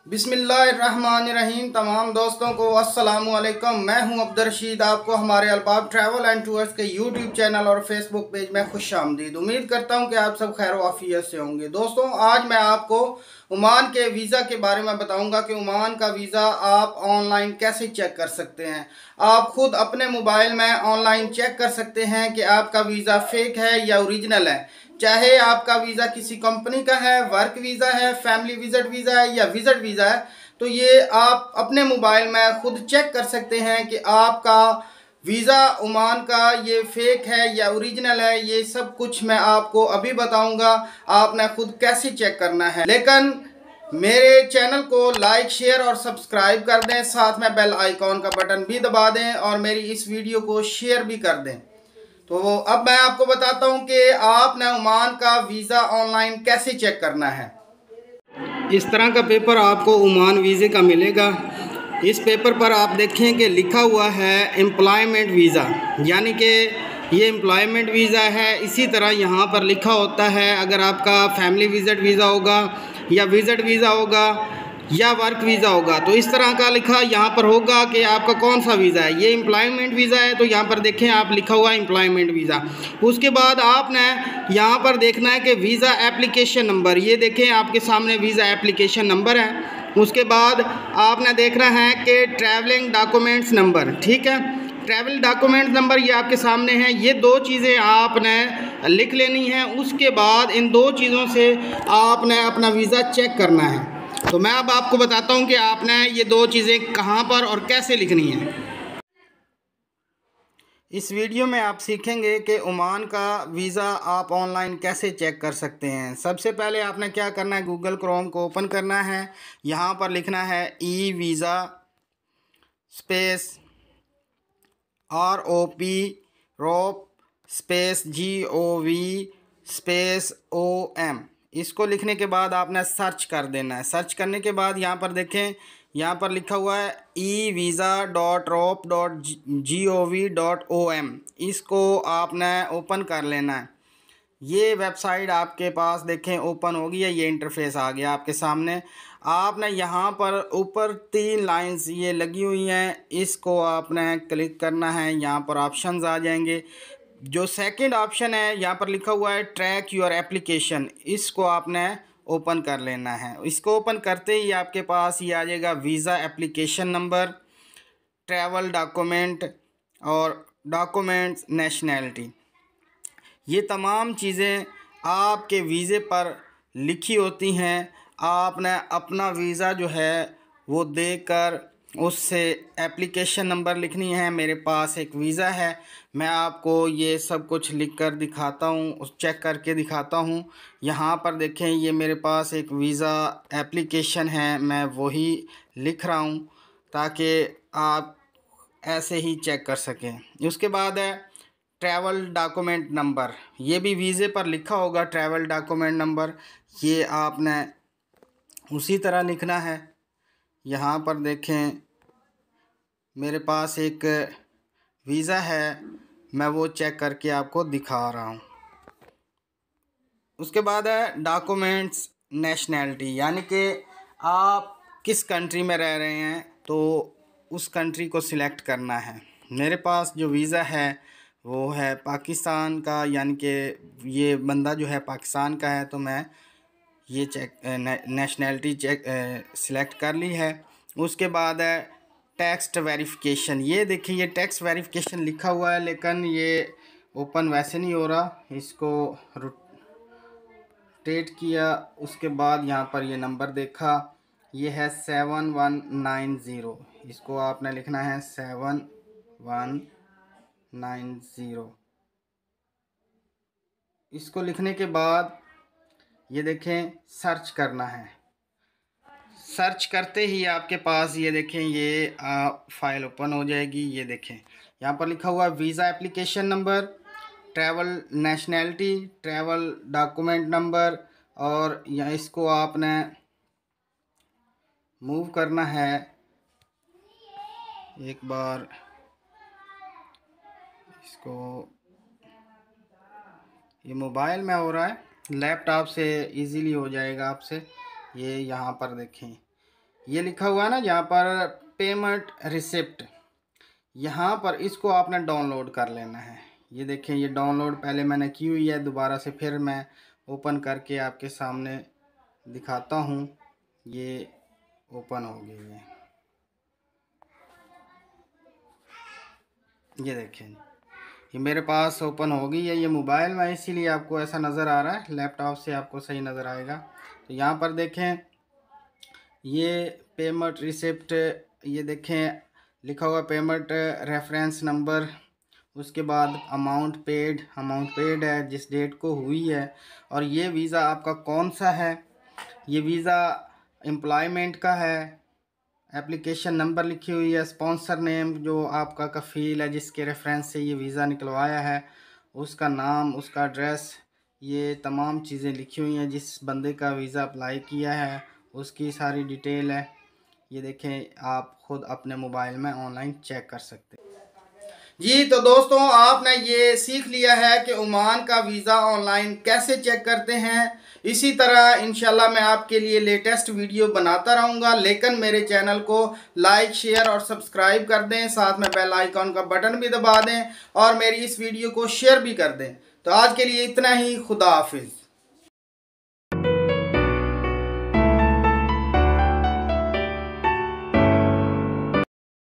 बिस्मिल्लाहिर्रहमानिर्रहीम। तमाम दोस्तों को अस्सलामु अलैकुम। मैं हूं अब्दुल रशीद। आपको हमारे अल्बाब ट्रैवल एंड टूर्स के यूट्यूब चैनल और फेसबुक पेज में खुश आमदीद। उम्मीद करता हूं कि आप सब खैर वाफियत से होंगे। दोस्तों, आज मैं आपको ओमान के वीज़ा के बारे में बताऊंगा कि ओमान का वीज़ा आप ऑनलाइन कैसे चेक कर सकते हैं। आप खुद अपने मोबाइल में ऑनलाइन चेक कर सकते हैं कि आपका वीज़ा फेक है या ओरिजिनल है। चाहे आपका वीज़ा किसी कंपनी का है, वर्क वीज़ा है, फैमिली विजिट वीज़ा है या विजिट वीज़ा है, तो ये आप अपने मोबाइल में खुद चेक कर सकते हैं कि आपका वीज़ा ओमान का ये फेक है या ओरिजिनल है। ये सब कुछ मैं आपको अभी बताऊंगा, आपने खुद कैसे चेक करना है। लेकिन मेरे चैनल को लाइक, शेयर और सब्सक्राइब कर दें, साथ में बेल आइकॉन का बटन भी दबा दें और मेरी इस वीडियो को शेयर भी कर दें। तो अब मैं आपको बताता हूं कि आपने ओमान का वीज़ा ऑनलाइन कैसे चेक करना है। इस तरह का पेपर आपको ओमान वीज़े का मिलेगा। इस पेपर पर आप देखें कि लिखा हुआ है एम्प्लॉयमेंट वीज़ा, यानी कि ये एम्प्लॉयमेंट वीज़ा है। इसी तरह यहाँ पर लिखा होता है, अगर आपका फैमिली विजिट वीज़ा होगा या विजिट वीज़ा होगा या वर्क वीज़ा होगा, तो इस तरह का लिखा यहाँ पर होगा कि आपका कौन सा वीज़ा है। ये एम्प्लॉयमेंट वीज़ा है, तो यहाँ पर देखें आप लिखा हुआ है एम्प्लॉयमेंट वीज़ा। उसके बाद आपने यहाँ पर देखना है कि वीज़ा एप्लीकेशन नंबर, ये देखें आपके सामने वीज़ा एप्लीकेशन नंबर है। उसके बाद आपने देखना है कि ट्रैवलिंग डॉक्यूमेंट्स नंबर, ठीक है, ट्रैवल डॉक्यूमेंट नंबर ये आपके सामने है। ये दो चीज़ें आपने लिख लेनी है। उसके बाद इन दो चीज़ों से आपने अपना वीज़ा चेक करना है। तो मैं अब आपको बताता हूँ कि आपने ये दो चीज़ें कहाँ पर और कैसे लिखनी है। इस वीडियो में आप सीखेंगे कि ओमान का वीज़ा आप ऑनलाइन कैसे चेक कर सकते हैं। सबसे पहले आपने क्या करना है, गूगल क्रोम को ओपन करना है। यहाँ पर लिखना है e visa space ROP space GOV space OM। इसको लिखने के बाद आपने सर्च कर देना है। सर्च करने के बाद यहाँ पर देखें, यहाँ पर लिखा हुआ है evisa.rop.gov.om। इसको आपने ओपन कर लेना है। ये वेबसाइट आपके पास देखें ओपन होगी है। ये इंटरफेस आ गया आपके सामने। आपने यहाँ पर ऊपर 3 लाइंस ये लगी हुई हैं, इसको आपने क्लिक करना है। यहाँ पर ऑप्शंस आ जाएंगे। जो सेकंड ऑप्शन है यहाँ पर लिखा हुआ है ट्रैक योर एप्लीकेशन, इसको आपने ओपन कर लेना है। इसको ओपन करते ही आपके पास ये आ जाएगा visa application number, travel document और डॉक्यूमेंट्स नेशनैलिटी। ये तमाम चीज़ें आपके वीज़े पर लिखी होती हैं। आपने अपना वीज़ा जो है वो देकर उससे एप्लीकेशन नंबर लिखनी है। मेरे पास एक वीज़ा है, मैं आपको ये सब कुछ लिख कर दिखाता हूँ, उस चेक करके दिखाता हूँ। यहाँ पर देखें, ये मेरे पास एक वीज़ा एप्लीकेशन है, मैं वही लिख रहा हूँ ताकि आप ऐसे ही चेक कर सकें। उसके बाद है ट्रैवल डॉक्यूमेंट नंबर, ये भी वीज़े पर लिखा होगा ट्रैवल डॉक्यूमेंट नंबर। ये आपने उसी तरह लिखना है। यहाँ पर देखें मेरे पास एक वीज़ा है, मैं वो चेक करके आपको दिखा रहा हूँ। उसके बाद है डॉक्यूमेंट्स नेशनैलिटी, यानी कि आप किस कंट्री में रह रहे हैं तो उस कंट्री को सिलेक्ट करना है। मेरे पास जो वीज़ा है वो है पाकिस्तान का, यानी कि ये बंदा जो है पाकिस्तान का है, तो मैं ये नेशनैलिटी सिलेक्ट कर ली है। उसके बाद है टेक्स्ट वेरिफिकेशन। ये देखिए ये टेक्स्ट वेरिफिकेशन लिखा हुआ है, लेकिन ये ओपन वैसे नहीं हो रहा। इसको रोटेट किया, उसके बाद यहाँ पर ये नंबर देखा, ये है 7190। इसको आपने लिखना है 7190। इसको लिखने के बाद ये देखें सर्च करना है। सर्च करते ही आपके पास ये देखें ये फाइल ओपन हो जाएगी। ये देखें यहाँ पर लिखा हुआ visa application number, travel nationality, travel document number, और यहाँ इसको आपने मूव करना है। एक बार इसको, ये मोबाइल में हो रहा है, लैपटॉप से इजीली हो जाएगा आपसे। ये यहाँ पर देखें ये लिखा हुआ है ना जहाँ पर पेमेंट रिसिप्ट, यहाँ पर इसको आपने डाउनलोड कर लेना है। ये देखें, ये डाउनलोड पहले मैंने की हुई है, दोबारा से फिर मैं ओपन करके आपके सामने दिखाता हूँ। ये ओपन हो गई है, ये देखें ये मेरे पास ओपन हो गई है। ये मोबाइल में इसीलिए आपको ऐसा नज़र आ रहा है, लैपटॉप से आपको सही नज़र आएगा। तो यहाँ पर देखें ये पेमेंट रिसिप्ट, ये देखें लिखा हुआ पेमेंट रेफरेंस नंबर, उसके बाद अमाउंट पेड है जिस डेट को हुई है, और ये वीज़ा आपका कौन सा है। ये वीज़ा एम्प्लॉयमेंट का है, एप्लीकेशन नंबर लिखी हुई है, स्पॉन्सर नेम जो आपका कफ़ील है जिसके रेफरेंस से ये वीज़ा निकलवाया है, उसका नाम, उसका एड्रेस, ये तमाम चीज़ें लिखी हुई हैं। जिस बंदे का वीज़ा अप्लाई किया है उसकी सारी डिटेल है। ये देखें, आप ख़ुद अपने मोबाइल में ऑनलाइन चेक कर सकते हैं। जी तो दोस्तों, आपने ये सीख लिया है कि ओमान का वीज़ा ऑनलाइन कैसे चेक करते हैं। इसी तरह इंशाल्लाह मैं आपके लिए लेटेस्ट वीडियो बनाता रहूँगा, लेकिन मेरे चैनल को लाइक, शेयर और सब्सक्राइब कर दें, साथ में बेल आइकॉन का बटन भी दबा दें और मेरी इस वीडियो को शेयर भी कर दें। तो आज के लिए इतना ही, खुदा हाफिज़।